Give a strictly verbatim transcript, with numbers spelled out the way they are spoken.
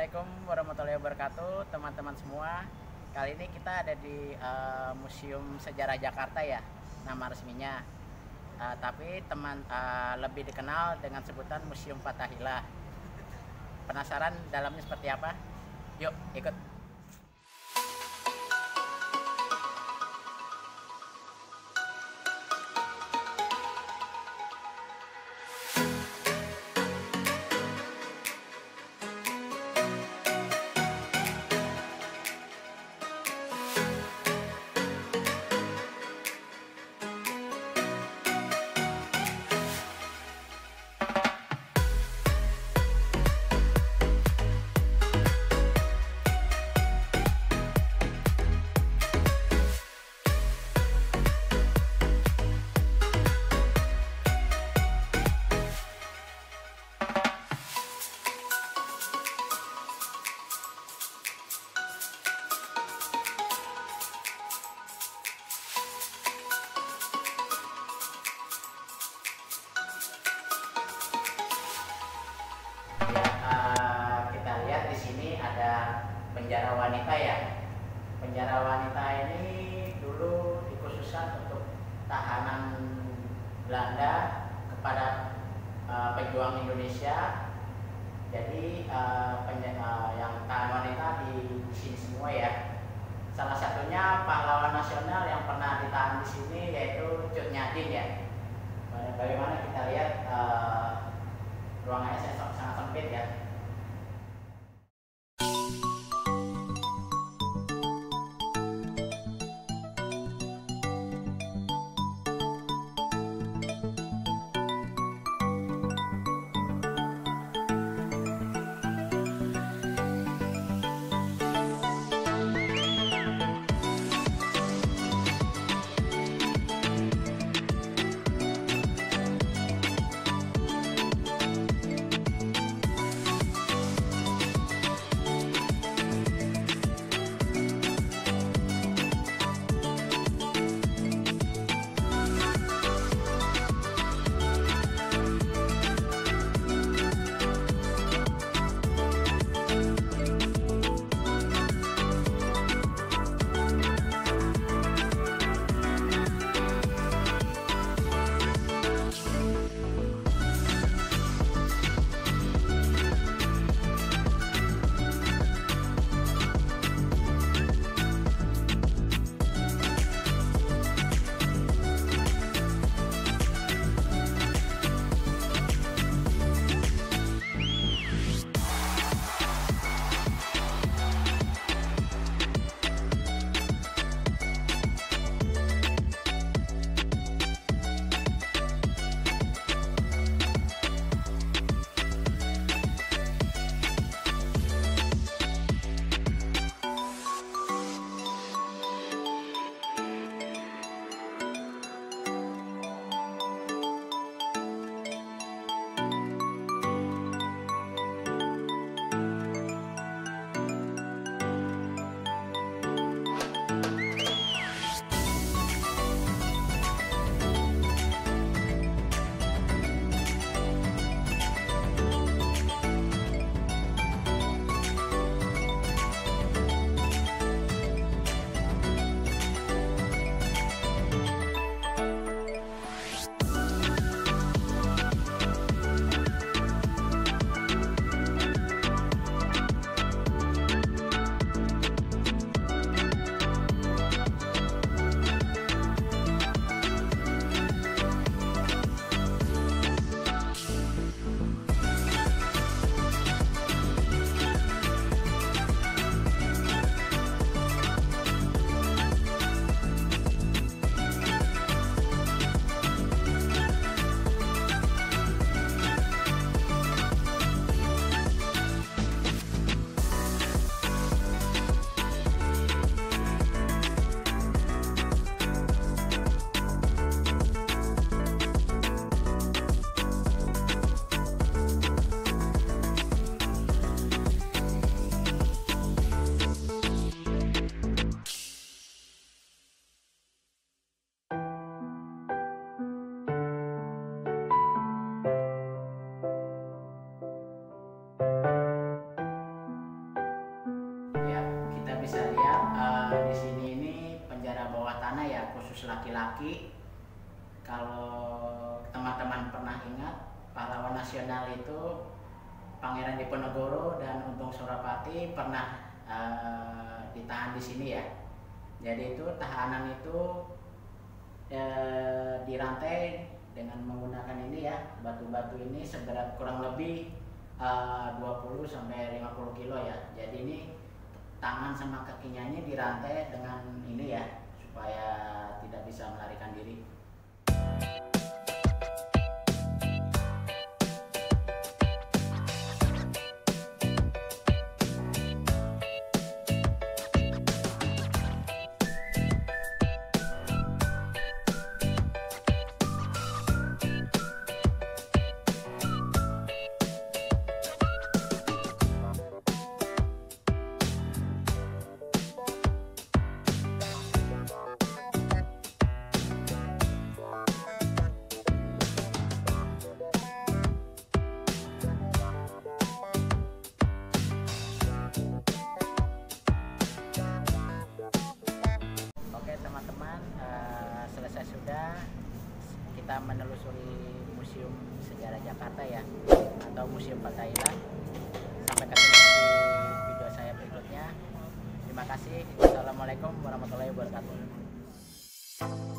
Assalamualaikum warahmatullahi wabarakatuh, teman-teman semua. Kali ini kita ada di uh, Museum Sejarah Jakarta ya, nama resminya. Uh, tapi teman uh, lebih dikenal dengan sebutan Museum Fathahillah. Penasaran dalamnya seperti apa? Yuk, ikut. Penjara wanita ya. Penjara wanita ini dulu dikhususkan untuk tahanan Belanda kepada uh, pejuang Indonesia. Jadi uh, uh, yang tahanan wanita di, di sini semua ya. Salah satunya pahlawan nasional yang pernah ditahan di sini yaitu Cut Nyadin ya. Bagaimana kita lihat uh, ruangannya sangat sempit ya. khusus laki-laki. Kalau teman-teman pernah ingat, pahlawan nasional itu Pangeran Diponegoro dan Untung Surapati pernah uh, ditahan di sini ya. Jadi itu tahanan itu uh, dirantai dengan menggunakan ini ya, batu-batu ini seberat kurang lebih uh, dua puluh sampai lima puluh kilo ya. Jadi ini tangan sama kakinya ini dirantai dengan ini ya, supaya tidak bisa melarikan diri. Teman-teman, uh, selesai sudah kita menelusuri Museum Sejarah Jakarta ya, atau Museum Thailand. Sampai ketemu di video saya berikutnya. Terima kasih. Wassalamualaikum warahmatullahi wabarakatuh.